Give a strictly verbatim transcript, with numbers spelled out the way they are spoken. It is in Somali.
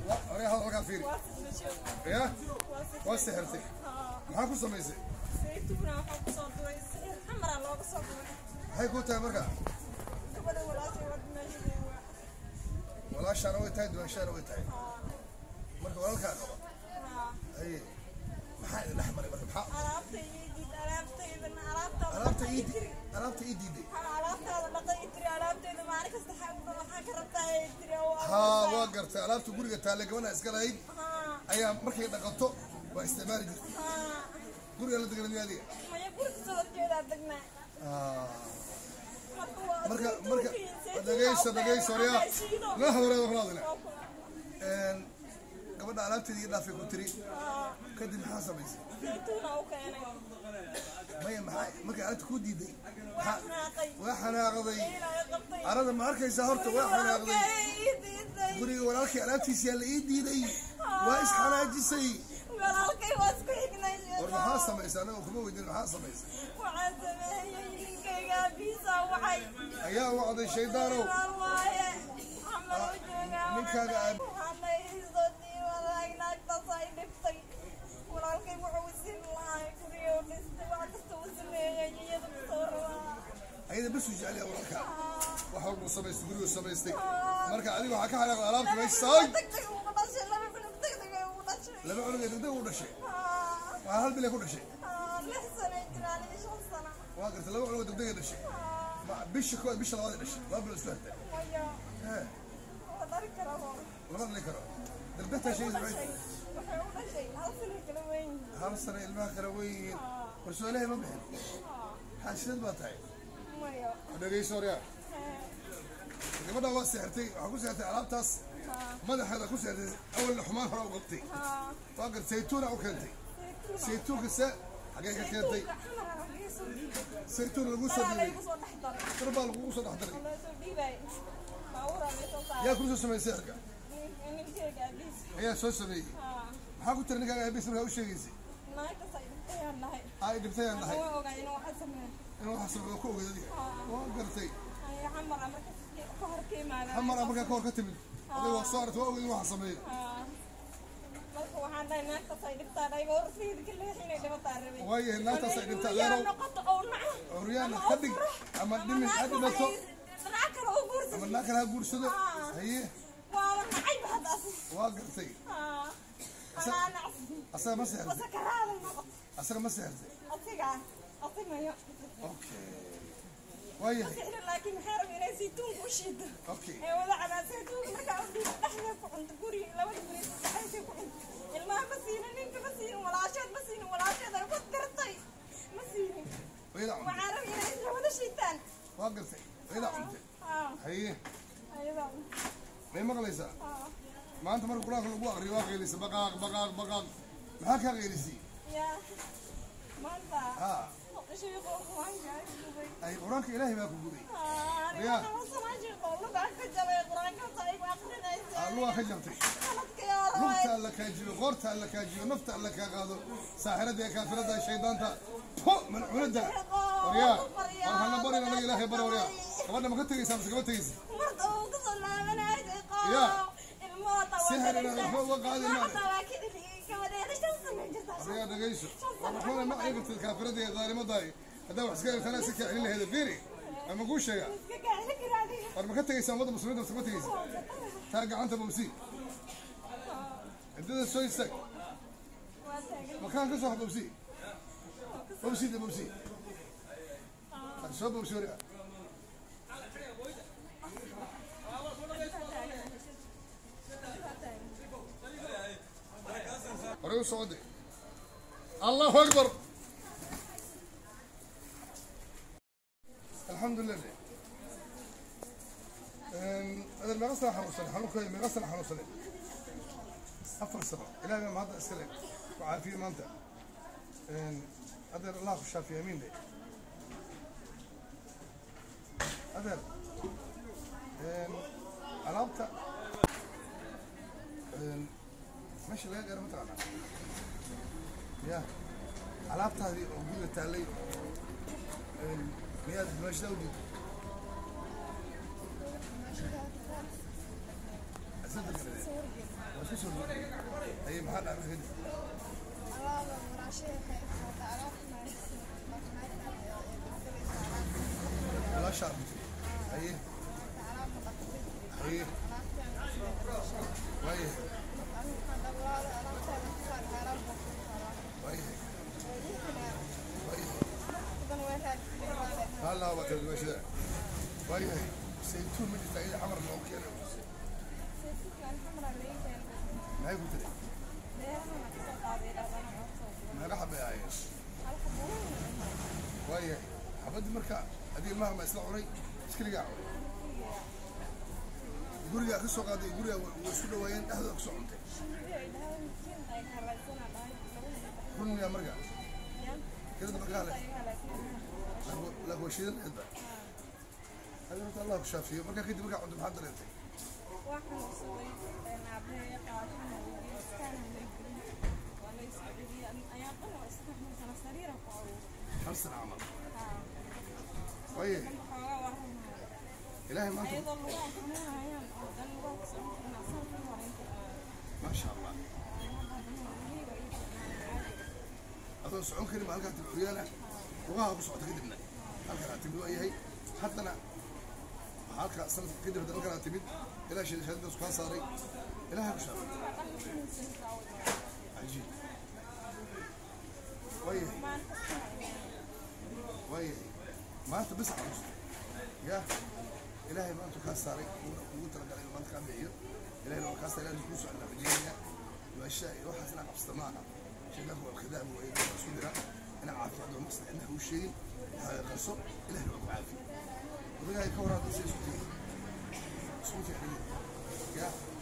أريها هذا ركع فيري يا واسحرتي maxaa ku samaysay saytuuna waxa ku soo duray sixir xamra looga soo duray maxay ku tahay marka gabadha walaashay wad meesha walaashaana way tahay duwaashaana way tahay marka walaalkaa qaba ay maxaa idin dhex maray marka maxaa alaabta iidid alaabtaydan alaabta alaabta iidid alaabta iididay alaabtaada dhaqay tiri alaabtayda maalin kasta waxaa ka rabtaa ay tiri haa waa gartay alaabta guriga taale gabadha iska lahayd ayaa markay dhaqato waa isticmaali jirtay guriga la degan miyaadiga maya guriga soo jeeda degna marka marka dhageyso dhageyso riyaa la hore waxlaadina een gabadha alaabteedii dhaafay ku tiri kadib maxaa samaysay saytuuna u keenay maya maxaa marka alaabta ku diiday waa xanaaqday arada ma arkaysaa horta waa xanaaqday guriga walaalkii alaabtiisa la ii diiday waa is xanaajisay walaalkay waa isku xignay war maxaa samaysay anaga kuma weydiin maxaa samaysay waxaan sameeyay ninkayga biisa waxay ayaa wacday shaydaanow waaye ama u joogaa ninkaaga waxaana isoo diiwaan naagtaas ay dhiftay walaalkay wuxuu isin lahay guriga u dhistay wax kasta uu sameeyay iyada kusoo rabaa ayada bas u jecel yahay walaalka wax walba samaystay guriga samaystay marka adiga waxaa ka xanaaqday alaabta meesha saay degdeg ugu dhashay laba cunug degdeg ugu dhashay laba cunug degdeg u dhashay waa hal bil ku dhashay lix sano jiraan iyo shan sano waa gartay laba cunug degdeg dhashay bisha koowaad bisha labaad dhashay waa bil isku hartay maya ها وداري كرامه لما ذكر دربتها شيء زعيم وحول شيء هالسنة كلوين هالسنة الماء كلوين ورسولها ما بحب حاسين بطعي مايا دقي سوريا gabadha waa seextay waxa ku seextay alaabtaas madaxeeda ku seextay awal xumaan hore u qabtay waa gar saytuuna u keentay saytuunka se xagee ka keentay saytuun lagu soo diibay turbaa lagu soo dhaxdaray yaa ku soo sameeyay seexka ayaa soo sameeyay maxaa ku tiri ninkaaga aabis markaa u sheegaysay ay dhibtayaan nahay inuu wax sameeyo ku ogeed adiga waa gartay حمر أبغى كور كتبت هذا صارت وأول واحد صميم waxaan dhahay naagta saydibtaa dhahay goor fiid kale xinay dhibata rabay way naagta saydibtaa gaaro oriyana qadig ama dhimin adibato naakala oo guursado ama naakala guursado haye waa nacay hadaas waa gartay ana nacsi asaga ma seexday sakaraada noqot asaga ma seexday asiga asimayo okay وايه لكن حرم إلى زيتون وشيد اوكي ولا على زيتون مركا عندي احنا كنت قوري لو قوري حيث كنت الماء مسين نينك مسين ولا عشان مسين ولا عشان انا فكرتي مسين ويلا وعارف الى هذا الشيطان وقفتي ويلا عمتي اه هي ايوه ما مغليسه اه ما انت مرق قراك لو اخري واقع ليس بقاق بقاق بقاق ما كان غيرسي يا ما انت اه شيء قرآن جاي أي قرآنك إلهي ما كبري. آه أنا ما سمعت يقول لك أخجل قرآن كصايب أخذنا. الله خجلتي. خلتك يا رب. نفت لك أجيب غرت لك أجيب نفت لك هذا ساحرة ذي كافرة ذا الشيطان تا فوق من عنده. وريا. أنا بري أنا إلهي بري وريا. كمان ما كنت يسام سكبت يس. مرت وقصل من هاي قا. يا. الموت. سحر أنا فوق وقاعد المال. يا دقيش والله ما عيبت الكافرة دي ظالمة ضاي هذا وحسكان ثلاثة سكة عليه هذا فيري أما قول شيء أنا ما كنت يسام وضع مسلمين بس ما تيجي ترجع أنت بمسي أنت ده شوي سك مكان كسر بمسي بمسي ده بمسي شو بمسي وريا وريو سعودي الله أكبر الحمد لله هذا المغسل حنوصل حنوصل المغسل حنوصل أفر السبب إلى ما هذا السلام وعافية ما أنت هذا الله خشى في يمين ده هذا علامته ماشي لا غير متعنا يا علامتها هذه موجودة تعلي مياد ماشي دولي أصدق بس شو أي محل أنا كده لا شعر أي أي وين وين هلا وقت المشي ده وين سيتون من التغيير حمر لو كده ما يقول لي ما راح ابي عايش وين حبد مركا هذه ما ما يسمعوا لي اسكلي قاعد guriga ka soo qaaday guriga way isku dhawaayeen dhexda ku soo cuntay runniga marka كده بقى لك لا هو شيء الحبة هذا الله كشافيه مركا كده بقى عند محضر انت واحد صغير انا ابي قاعد كان وليس بدي ايام انا استحمل سنه سريره خمس سنة عمر طيب إلهي ما أنت ما شاء الله هذا سعون كريم هل كانت العريانة وغاها بسعود كدبنا هل كانت تبدو أي هي حتى أنا هل كانت سنة كدبت هل كانت تبد إلهي شيء شهد سبحان صاري إلهي بشار عجيب ويه ويه ما أنت بس عروس يا إلهي ما أنت كاسري وقلت لك ما أنت كان بعير إلهي لو كاسر إلهي يكون سؤالنا بجينا والأشياء يروح حسنا قبستمانا شيء له الخدام وإيده رسولنا أنا عارف هذا المقصد إنه هو الشيء هذا قصة إلهي لو عافي وبدأ يكون هذا الشيء سوتي سوتي حليل يا